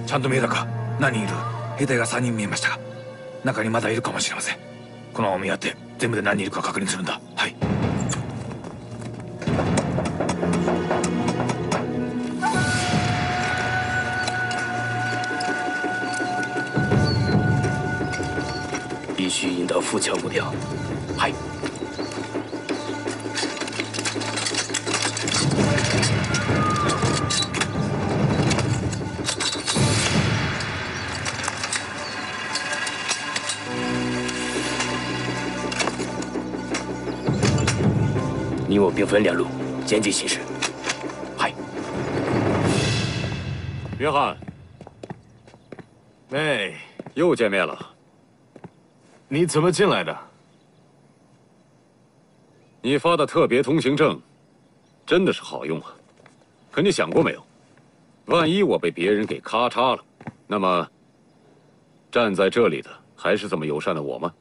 ちゃんと見えたか？何人いる？兵隊が3人見えましたが、中にまだいるかもしれません。このまま見合って全部で何人いるか確認するんだ。はい。 必须引导富强目标。 はい。 你我兵分两路，监禁形势。 嗨， 约翰， 哎， 又见面了。 你怎么进来的？ 你发的特别通行证，真的是好用啊。可你想过没有，万一我被别人给咔嚓了，那么站在这里的还是这么友善的我吗？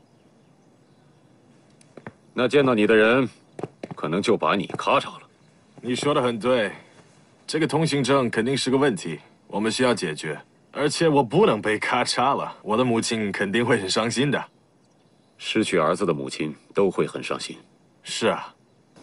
那见到你的人，可能就把你咔嚓了。 你说的很对，这个通行证肯定是个问题，我们需要解决。而且我不能被咔嚓了，我的母亲肯定会很伤心的。 失去儿子的母亲都会很伤心。 是啊，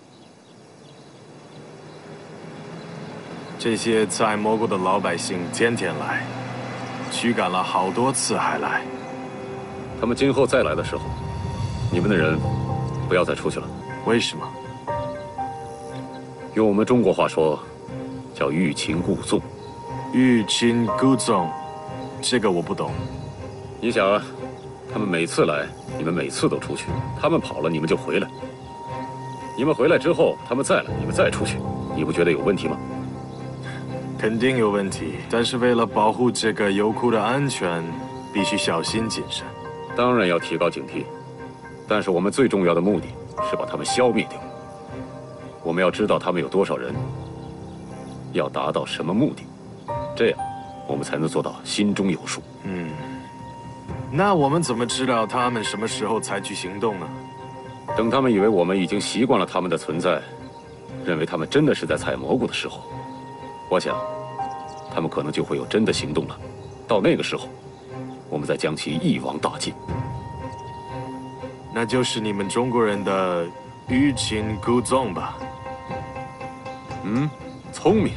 这些采蘑菇的老百姓天天来，驱赶了好多次还来。 他们今后再来的时候，你们的人不要再出去了。 为什么？ 用我们中国话说，叫欲擒故纵。 欲擒故纵，这个我不懂。 你想啊，他们每次来，你们每次都出去；他们跑了，你们就回来。你们回来之后，他们再来，你们再出去，你不觉得有问题吗？ 肯定有问题，但是为了保护这个油库的安全，必须小心谨慎。 当然要提高警惕，但是我们最重要的目的是把他们消灭掉。我们要知道他们有多少人，要达到什么目的。这样，我们才能做到心中有数。 那我们怎么知道他们什么时候采取行动呢？ 等他们以为我们已经习惯了他们的存在，认为他们真的是在采蘑菇的时候，我想，他们可能就会有真的行动了。到那个时候，我们再将其一网打尽。 那就是你们中国人的欲擒故纵吧？ 聪明。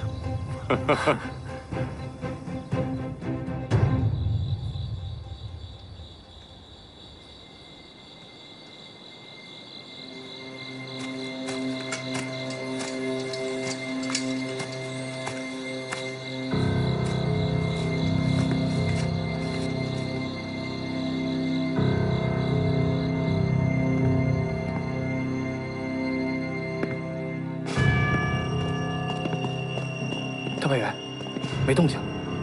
特派员，没动静。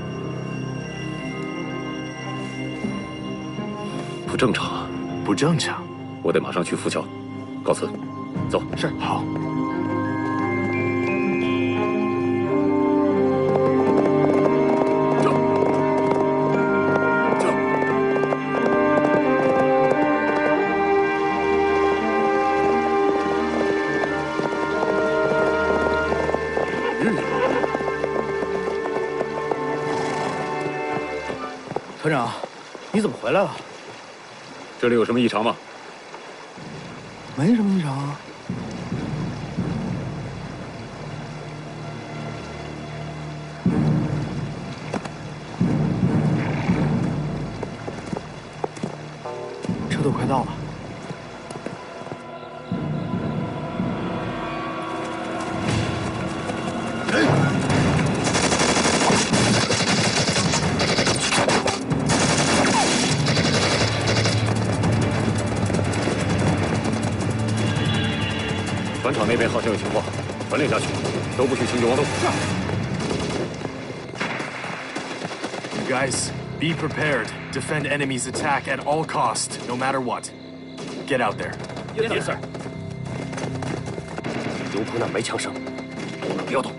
不正常啊！ 不正常。 我得马上去富桥。告辞。走。 是。好。 团长，你怎么回来了？ 这里有什么异常吗？ 没什么异常啊。车都快到了。 船厂那边好像有情况，传令下去，都不许轻举妄动。 You guys, be prepared. Defend enemy's attack at all cost, no matter what. Get out there. Yes, sir. 油库那儿没枪声，我们不要动。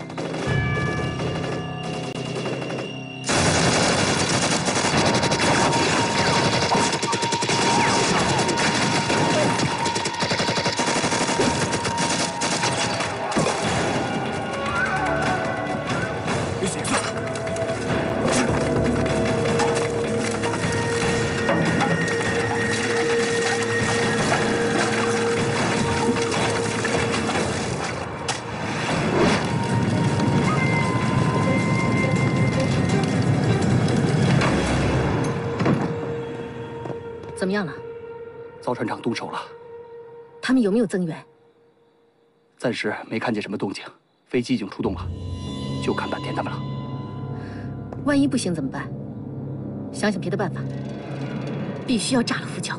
怎么样了？ 造船厂动手了， 他们有没有增援？ 暂时没看见什么动静，飞机已经出动了，就看坂田他们了。 万一不行怎么办？想想别的办法，必须要炸了浮桥。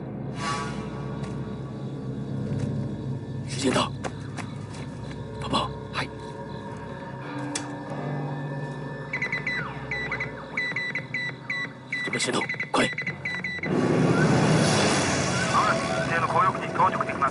时间到，宝宝， 嗨， 准备戦闘，快！ 一定の航翼に到着できます。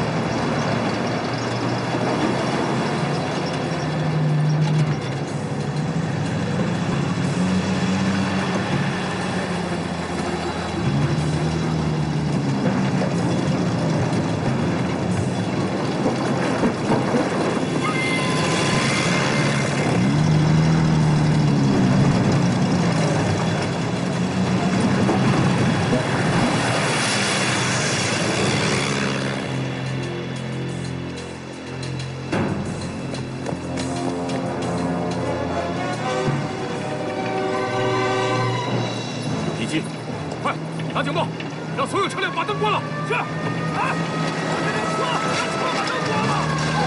敌机，快打警报，让所有车辆把灯关了。是。哎，这辆车，把灯关了。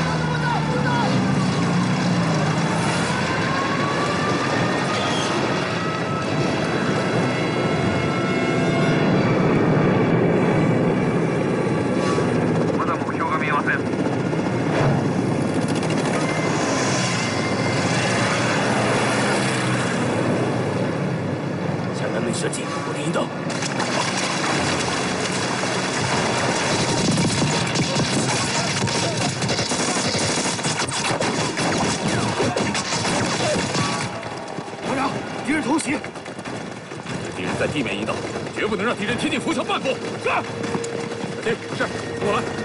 まだ目標が見えません。 向南门射击，我的引导。 团长，敌人偷袭！ 敌人在地面引导，绝不能让敌人贴近浮桥半步。是。小金，是，跟我来。